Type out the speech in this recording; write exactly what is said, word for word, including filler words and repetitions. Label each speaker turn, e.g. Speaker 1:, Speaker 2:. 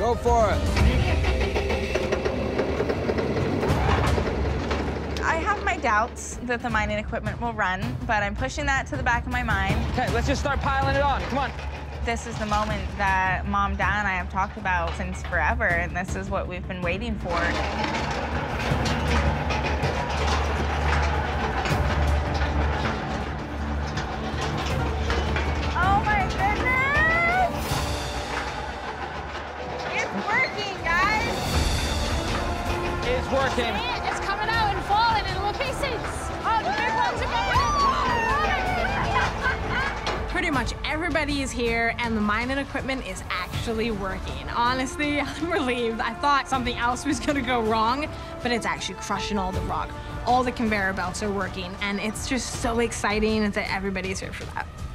Speaker 1: Go for it.
Speaker 2: I have my doubts that the mining equipment will run, but I'm pushing that to the back of my mind.
Speaker 1: Okay, let's just start piling it on. Come on.
Speaker 2: This is the moment that Mom, Dad, and I have talked about since forever, and this is what we've been waiting for. Oh my goodness! It's working, guys!
Speaker 1: It's working.
Speaker 3: It's coming out and falling in little pieces. Oh, the big ones are going. Pretty much everybody is here, and the mining equipment is actually working. Honestly, I'm relieved. I thought something else was gonna go wrong, but it's actually crushing all the rock. All the conveyor belts are working, and it's just so exciting that everybody's here for that.